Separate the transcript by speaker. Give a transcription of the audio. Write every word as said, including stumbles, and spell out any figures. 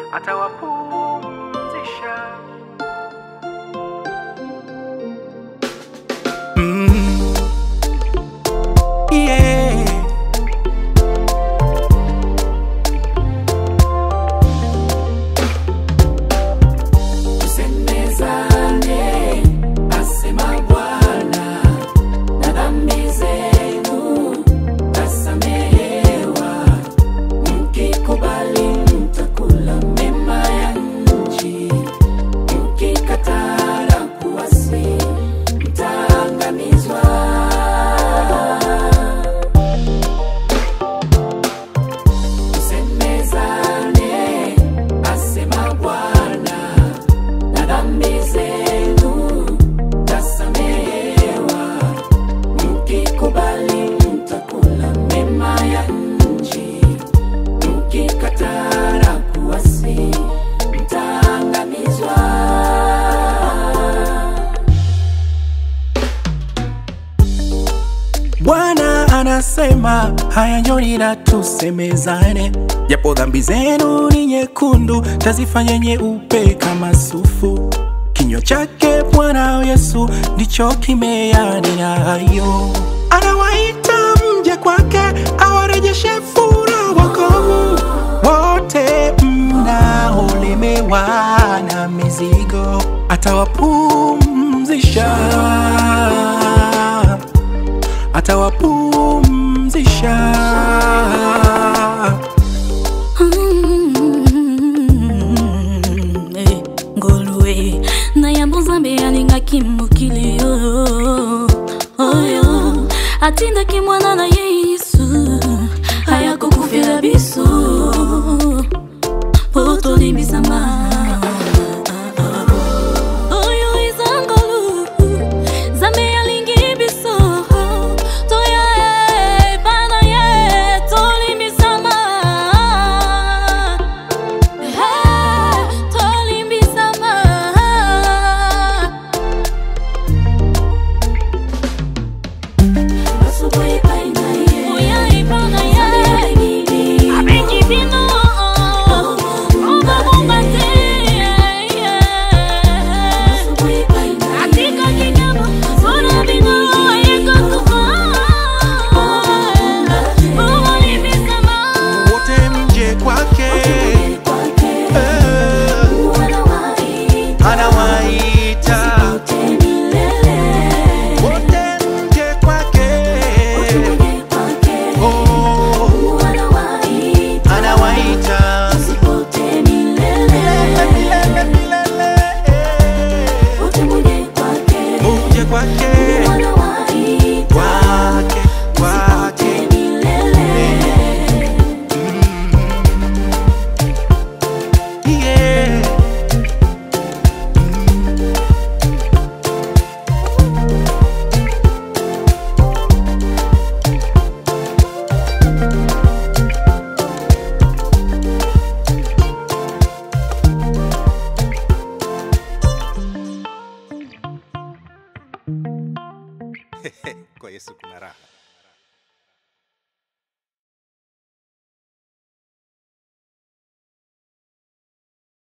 Speaker 1: atawapumzisha. Mm. Yeah. Bwana anasema haya, njoni na tusemezane, japo dhambi zenu ni nyekundu tazifanya nyeupe kama sufu. Kinywa chake Bwana Yesu ndicho kimeyanena hayo. Anawaita mje kwake awarejeshe furaha wokovu, wote mnaolemewa na mizigo atawapumzisha, atawapumzisha.
Speaker 2: Mm, eh, ngolwe na yambo zambe alinga kimukilio oyo atinda kimwana na Yesu hayako kufela biso poto limbisama.
Speaker 3: Kwa Yesu kuna raha.